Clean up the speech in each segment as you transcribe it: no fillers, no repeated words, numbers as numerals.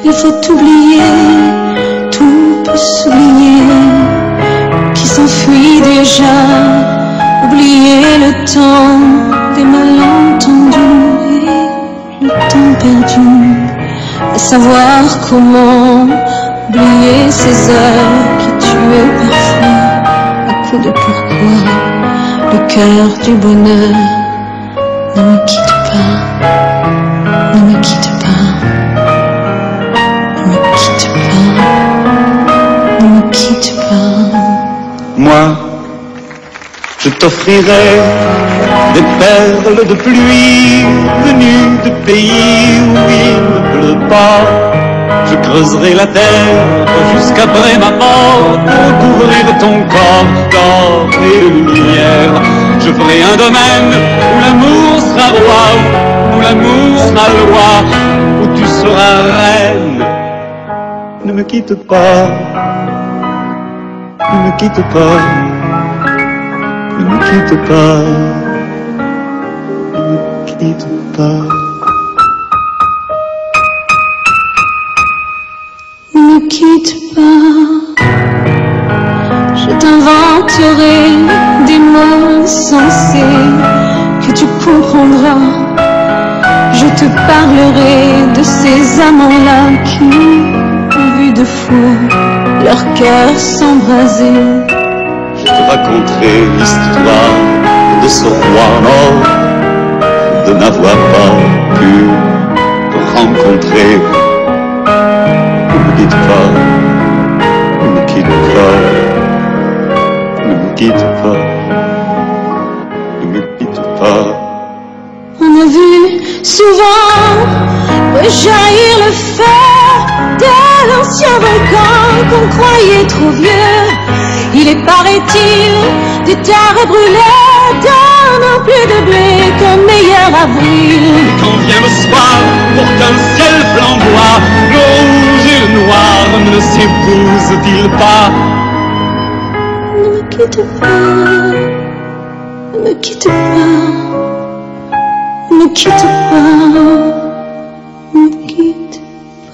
Il faut oublier, tout peut s'oublier, qui s'enfuit déjà. Oublier le temps des malentendus et le temps perdu. À savoir comment oublier ces heures qui tuaient parfois à coups de pourquoi. Le cœur du bonheur ne me quitte pas, ne me quitte pas, ne me quitte pas, ne me quitte pas. Moi, je t'offrirai des perles de pluie venues de pays où il ne pleut pas. Je creuserai la terre jusqu'après ma mort pour recouvrir ton corps d'or et de lumière. Je ferai un domaine où l'amour sera roi, où l'amour sera loi, où tu seras reine. Ne me quitte pas, ne me quitte pas, ne me quitte pas, ne me quitte pas. Ne me quitte pas, je t'inventerai des mots sensés que tu comprendras. Je te parlerai de ces amants-là qui, au vu de fou, leur cœur s'embraser. Je te raconterai l'histoire de ce roi mort, de n'avoir pas pu te rencontrer. Ne me quitte pas, ne me quitte pas, ne me quitte pas, ne me quitte pas. On a vu souvent rejaillir le feu de l'ancien volcan qu'on croyait trop vieux. Il est, paraît-il, des terres brûlées, donnant plus de blé qu'un meilleur avril. Et quand vient le soir, pour qu'un ciel flamboie, le rouge et le noir ne s'épousent-ils pas? Ne me quitte pas, ne me quitte pas, ne me quitte pas, ne me quitte pas.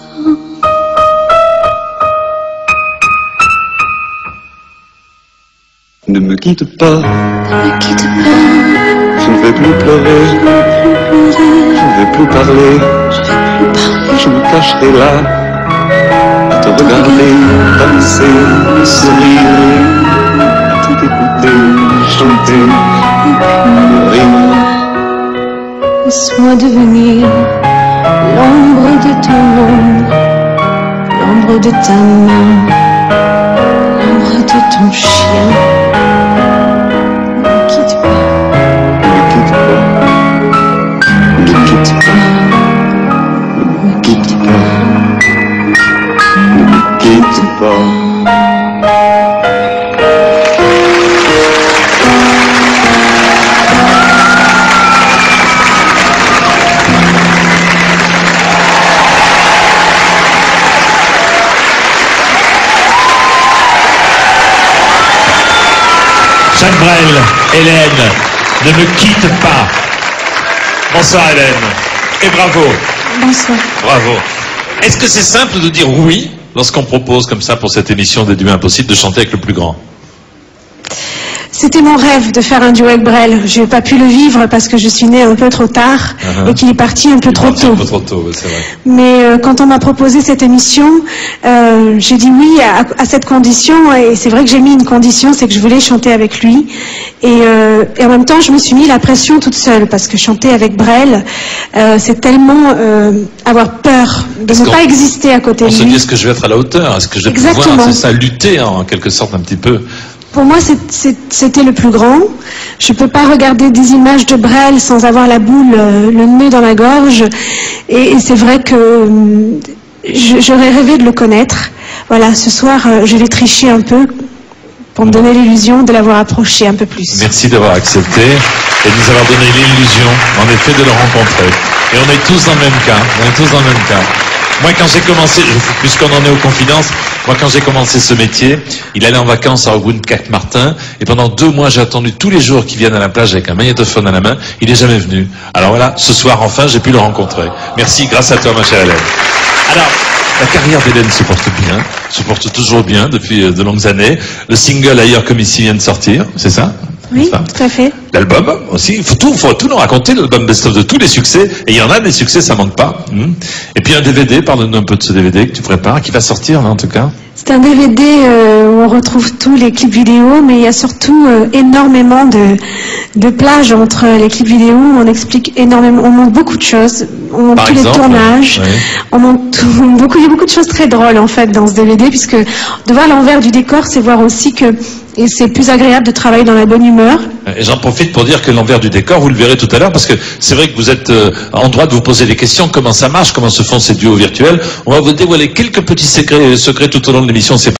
Ne me quitte pas, Ne me quitte pas, je ne vais plus pleurer, je je ne vais plus parler, vais plus parler. je me cacherai là, à te regarder, danser, sourire, à t'écouter, chanter, rire. Laisse-moi devenir l'ombre de ton ombre, l'ombre de ta main, l'ombre de ton chien. Ne me quitte pas, Ne me quitte pas, ne me quitte pas, ne me quitte pas, ne me quitte pas. Jacques Brel, Hélène, ne me quitte pas. Bonsoir Hélène, et bravo. Bonsoir. Bravo. Est-ce que c'est simple de dire oui lorsqu'on propose comme ça pour cette émission des duets impossibles de chanter avec le plus grand? C'était mon rêve de faire un duo avec Brel. Je n'ai pas pu le vivre parce que je suis née un peu trop tard et qu'il est parti un peu trop tôt. Un peu trop tôt, c'est vrai. Mais quand on m'a proposé cette émission, j'ai dit oui à cette condition. Et c'est vrai que j'ai mis une condition, c'est que je voulais chanter avec lui. Et en même temps, je me suis mis la pression toute seule parce que chanter avec Brel, c'est tellement avoir peur de ne pas exister à côté de lui. On se dit, est-ce que je vais être à la hauteur? Est-ce que je vais pouvoir, c'est ça, lutter en quelque sorte un petit peu? Pour moi, c'était le plus grand. Je ne peux pas regarder des images de Brel sans avoir la boule, le nez dans la gorge. Et c'est vrai que j'aurais rêvé de le connaître. Voilà, ce soir, je vais tricher un peu pour me donner l'illusion de l'avoir approché un peu plus. Merci d'avoir accepté et de nous avoir donné l'illusion, en effet, de le rencontrer. Et on est tous dans le même cas. On est tous dans le même cas. Moi, quand j'ai commencé, puisqu'on en est aux confidences, moi, quand j'ai commencé ce métier, il allait en vacances à Rogoun-Cap-Martin, et pendant 2 mois, j'ai attendu tous les jours qu'il vienne à la plage avec un magnétophone à la main. Il n'est jamais venu. Alors voilà, ce soir, enfin, j'ai pu le rencontrer. Merci, grâce à toi, ma chère Hélène. Alors, La carrière d'Hélène se porte bien, se porte toujours bien depuis de longues années. Le single Ailleurs comme ici vient de sortir, c'est ça? Oui, tout à fait. L'album aussi, il faut tout nous raconter, l'album best-of de tous les succès, et il y en a des succès, ça manque pas. Et puis un DVD, parle-nous un peu de ce DVD que tu prépares, qui va sortir là en tout cas. C'est un DVD où on retrouve tous les clips vidéo, mais il y a surtout énormément de plages entre les clips vidéo. On explique énormément, on montre beaucoup de choses, on montre tous les tournages, on montre beaucoup, il y a beaucoup de choses très drôles en fait dans ce DVD, puisque de voir l'envers du décor, c'est voir aussi que et c'est plus agréable de travailler dans la bonne humeur. Et j'en profite pour dire que l'envers du décor, vous le verrez tout à l'heure, parce que c'est vrai que vous êtes en droit de vous poser des questions, comment ça marche, comment se font ces duos virtuels. On va vous dévoiler quelques petits secrets tout au long de l'émission.